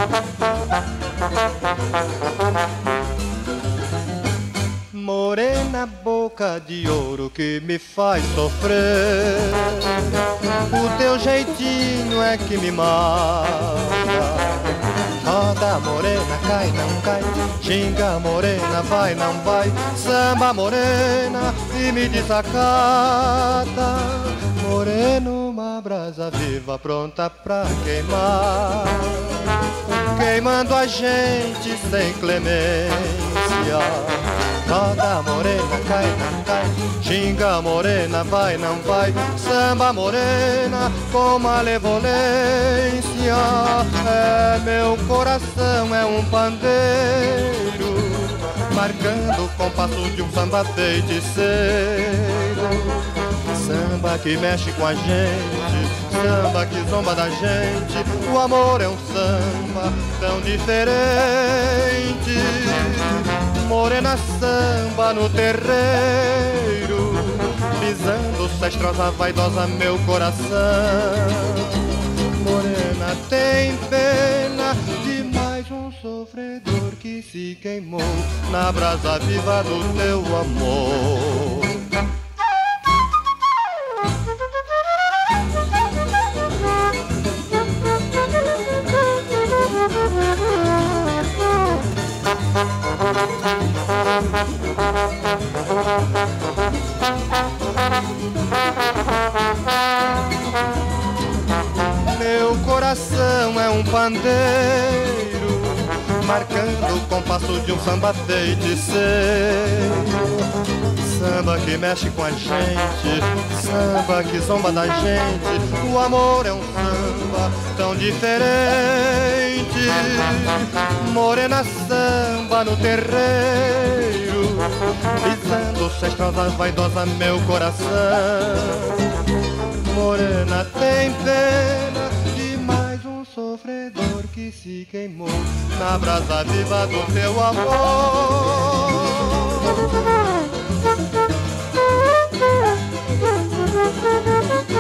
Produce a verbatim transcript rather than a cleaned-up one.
Morena, boca de ouro que me faz sofrer, o teu jeitinho é que me mata. Roda morena, cai, não cai, xinga morena, vai, não vai, samba morena e me desacata. Moreno, uma brasa viva pronta pra queimar, queimando a gente sem clemência. Roda morena, cai, não cai, xinga morena, vai, não vai, samba morena com malevolência. É meu coração, é um pandeiro, marcando o compasso de um samba feiticeiro. Samba que mexe com a gente, samba que zomba da gente. O amor é um samba tão diferente. Morena samba no terreiro, pisando cestrosa, vaidosa meu coração. Morena tem pena de mais um sofredor que se queimou na brasa viva do teu amor. Meu coração é um pandeiro, marcando o compasso de um samba feiticeiro. Samba que mexe com a gente, samba que zomba da gente. O amor é um samba tão diferente. Morena samba no terreiro, pisando cestrosa, vaidosa meu coração. Morena tem pena de mais um sofredor que se queimou na brasa viva do teu amor. Thank you.